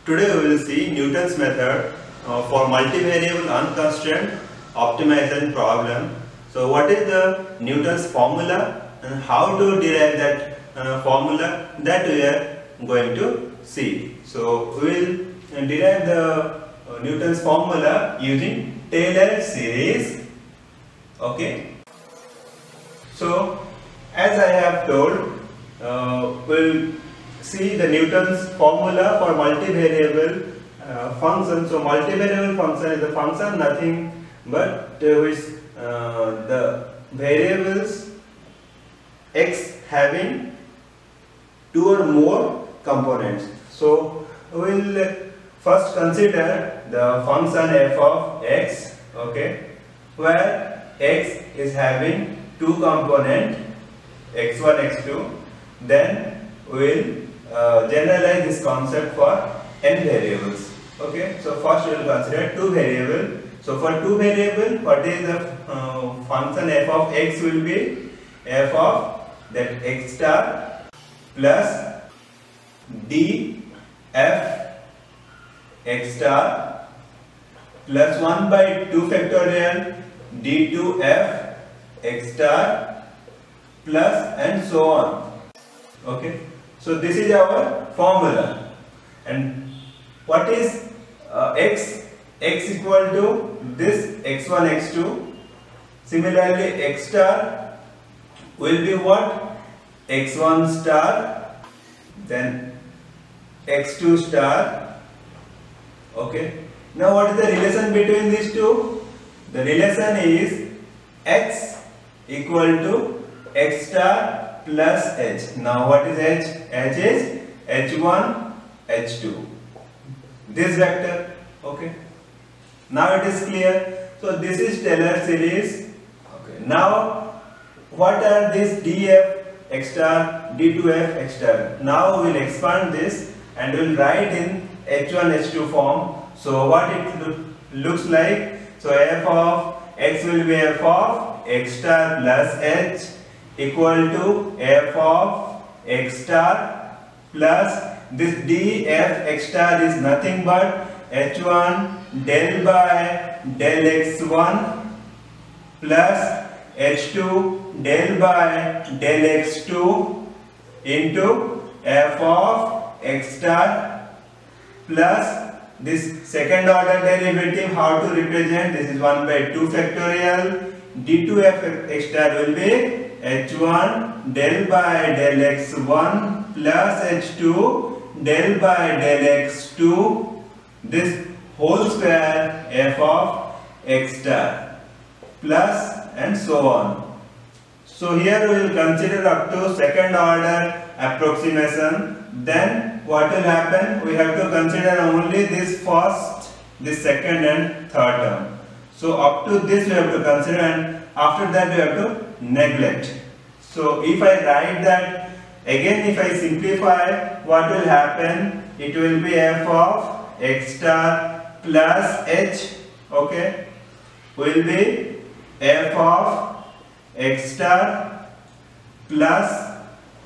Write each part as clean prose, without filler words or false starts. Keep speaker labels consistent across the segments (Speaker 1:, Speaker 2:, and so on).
Speaker 1: Today we will see Newton's method for multivariable unconstrained optimization problem. So what is the Newton's formula and how to derive that formula, that we are going to see. So we will derive the Newton's formula using Taylor series. Okay. So as I have told, we'll see the Newton's formula for multivariable function. So multivariable function is a function nothing but which the variables x having two or more components. So we will first consider the function f of x, okay, where x is having two components x1, x2. Then we will generalize this concept for n variables. Okay, so first we will consider two variables. So for two variables, what is the function f of x will be f of that x star plus d f x star plus 1 by 2 factorial d2 f x star plus and so on. Okay, so this is our formula. And what is x? X equal to this x1, x2. Similarly, x star will be what? x1 star, then x2 star. Okay. Now what is the relation between these two? The relation is x equal to x star plus h. Now what is h? h is h1, h2. This vector. Okay. Now it is clear. So this is Taylor series. Okay. Now what are these df x star, d2f x star? Now we will expand this and we will write in h1, h2 form. So what it looks like? So f of x will be f of x star plus h equal to f of x star plus this df x star is nothing but h1 del by del x1 plus h2 del by del x2 into f of x star plus this second order derivative. How to represent? This is 1 by 2 factorial d2f x star will be h1 del by del x1 plus h2 del by del x2, this whole square f of x star plus and so on. So here we will consider up to second order approximation. Then what will happen? We have to consider only this first, this second and third term. So up to this we have to consider, and after that we have to neglect. So if I write that again, if I simplify, what will happen? It will be f of x star plus h, okay, will be f of x star plus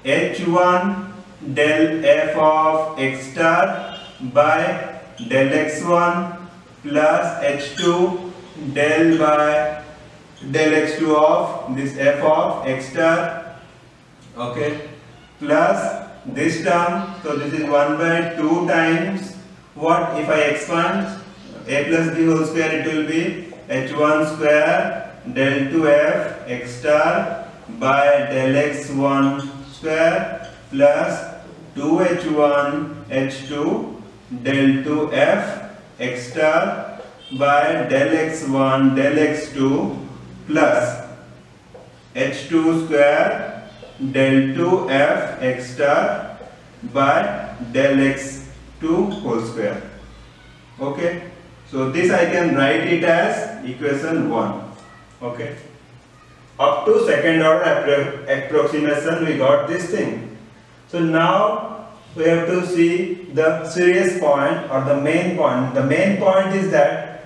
Speaker 1: h1 del f of x star by del x1 plus h2 del by del x2 of this f of x star, okay, plus this term. So this is 1 by 2 times what? If I expand a plus b whole square, it will be h1 square del 2f x star by del x1 square plus 2h1 h2 del 2f x star by del x1 del x2 plus h2 square del 2f x star by del x2 whole square. Okay, so this I can write it as equation 1. Okay, up to second order approximation we got this thing. So now we have to see the serious point or the main point. The main point is that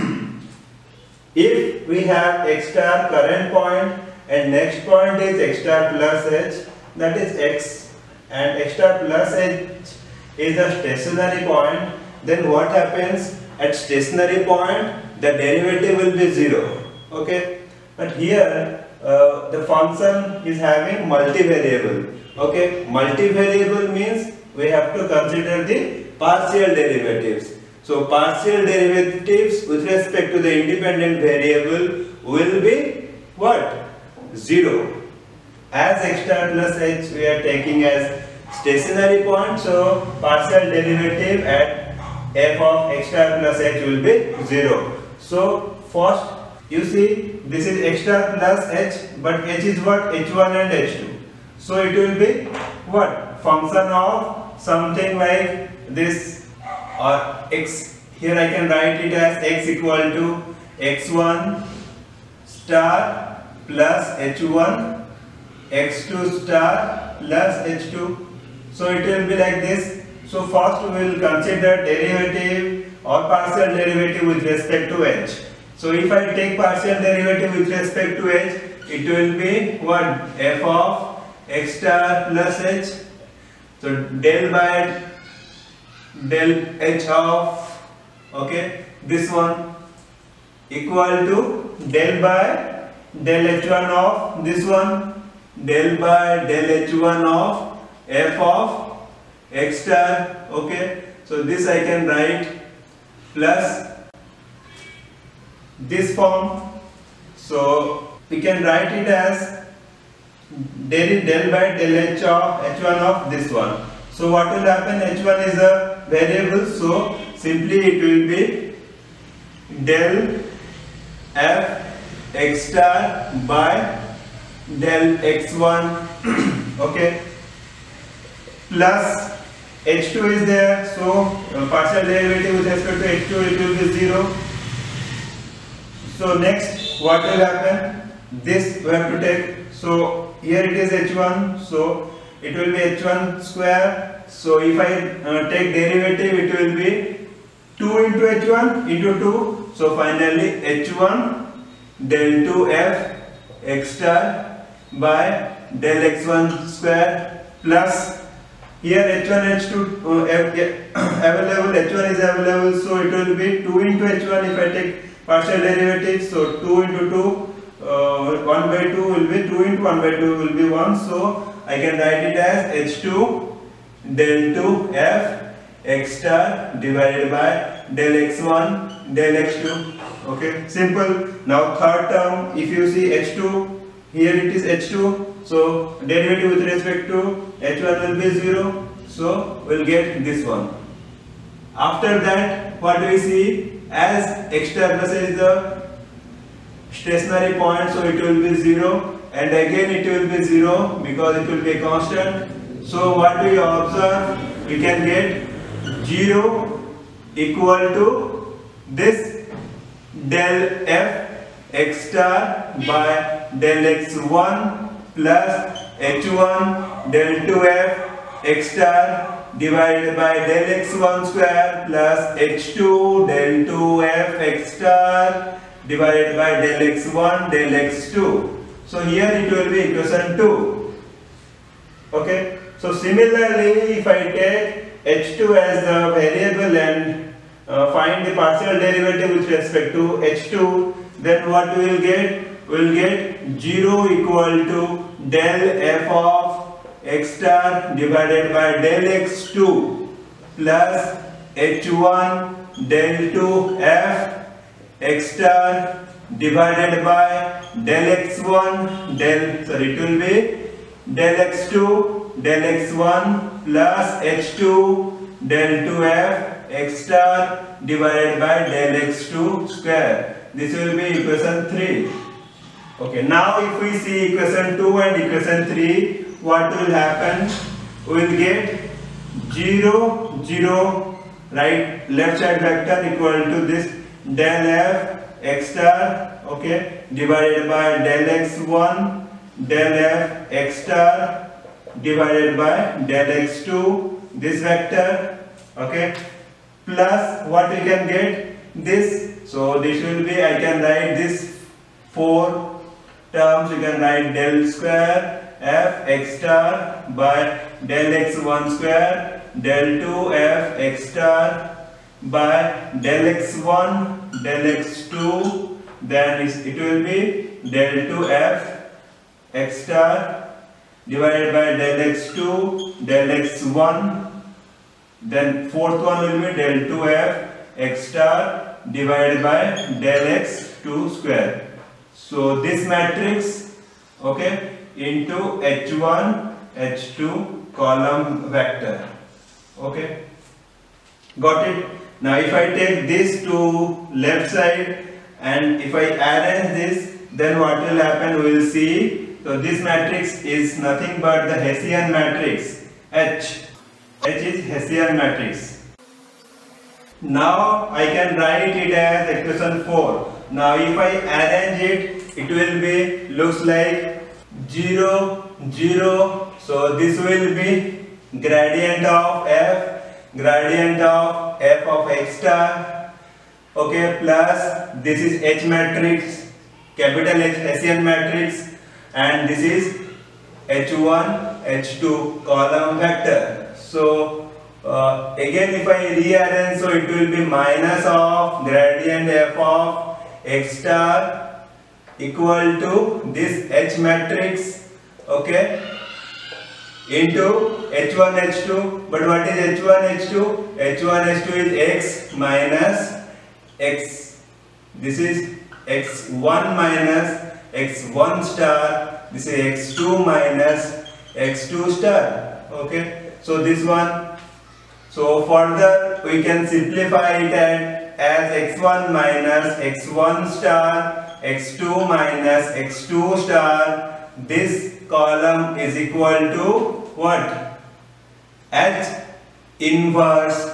Speaker 1: if we have x star current point and next point is x star plus h, that is x, and x star plus h is a stationary point, then what happens at stationary point? The derivative will be 0. Okay, but here the function is having multivariable. Okay, multivariable means we have to consider the partial derivatives. So partial derivatives with respect to the independent variable will be what? 0. As x star plus h we are taking as stationary point, so partial derivative at f of x star plus h will be 0. So first you see this is x star plus h, but h is what? h1 and h2. So it will be what? Function of something like this, or x. Here I can write it as x equal to x1 star plus h1, x2 star plus h2. So it will be like this. So first we will consider derivative or partial derivative with respect to h. So if I take partial derivative with respect to h, it will be what? F of x star plus h. So del by del h of, okay, this one equal to del by del h1 of this one, del by del h1 of f of x star. Okay, so this I can write plus this form. So we can write it as del by del h of h1 of this one. So what will happen? h1 is a variable, so simply it will be del f x star by del x1 okay, plus h2 is there, so partial derivative with respect to h2 it will be 0. So next what will happen? This we have to take. So here it is h1, so it will be h1 square. So if I take derivative, it will be 2 into h1 into 2. So finally h1 del 2f x star by del x1 square plus here h1 h2 available, h1 is available, so it will be 2 into h1 if I take partial derivative. So 2 into 2, 1 by 2 will be 2 into 1 by 2 will be 1. So I can write it as h2 del 2f x star divided by del x1 del x2. Okay, simple. Now third term, if you see h2, here it is h2, so derivative with respect to h1 will be 0, so we'll get this one. After that, what do we see? As x star plus is the stationary point, so it will be 0, and again it will be 0 because it will be a constant. So what do we observe? We can get 0 equal to this del f x star by del x1 plus h1 del 2f x star divided by del x1 square plus h2 del 2f x star divided by del x1 del x2. So here it will be equation 2. Okay. So similarly, if I take h2 as the variable and find the partial derivative with respect to h2, then what we will get? We will get 0 equal to del f of x star divided by del x2 plus h1 del 2f x star divided by del x1 del, sorry, it will be del x2 del x1 plus h2 del 2f x star divided by del x2 square. This will be equation 3. Okay, now if we see equation 2 and equation 3, what will happen? We will get 0, 0, right, left side vector equal to this del f x star, okay, divided by del x1 del f x star divided by del x2, this vector, okay, plus what we can get? This. So this will be, I can write this 4 terms, you can write del square f x star by del x1 square del 2 f x star by del x1 del x2, then it will be del 2f x star divided by del x2 del x1, then fourth one will be del 2f x star divided by del x2 square. So this matrix, okay, into h1 h2 column vector. Okay, got it? Now if I take this to left side and if I arrange this, then what will happen we will see. So this matrix is nothing but the Hessian matrix H. H is Hessian matrix. Now I can write it as equation 4. Now if I arrange it, it will be looks like 0 0. So this will be gradient of f of x star, okay, plus this is H matrix, capital H Hessian matrix, and this is h1 h2 column vector. So again if I rearrange, so it will be minus of gradient f of x star equal to this H matrix, okay, into h1 h2. But what is h1 h2? h1 h2 is x minus x. This is x1 minus x1 star. This is x2 minus x2 star. Okay, so this one. So further we can simplify it as x1 minus x1 star, x2 minus x2 star. This column is equal to what? H inverse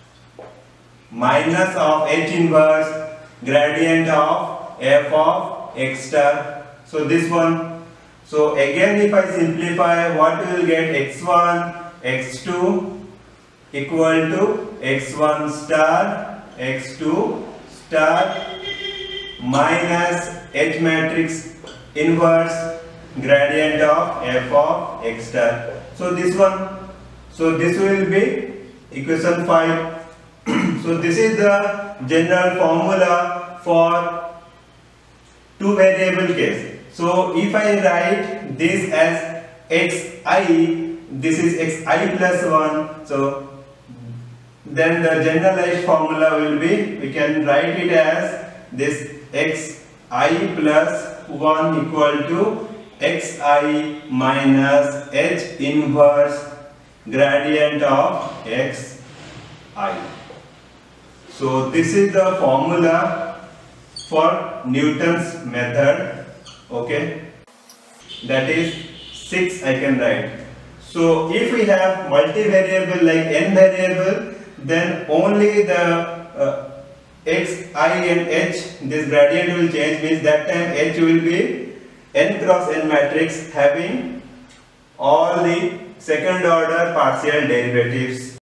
Speaker 1: minus of H inverse gradient of f of x star. So this one. So again if I simplify, what we will get? x1 x2 equal to x1 star x2 star minus H matrix inverse gradient of f of x star. So this one. So this will be equation 5. So this is the general formula for two variable case. So if I write this as xi, this is xi plus 1. So then the generalized formula will be, we can write it as this xi plus 1 equal to xi minus H inverse gradient of xi. So this is the formula for Newton's method, okay, that is 6 I can write. So if we have multivariable like n variable, then only the xi and h, this gradient will change, means that time h will be n cross n matrix having all the second order partial derivatives.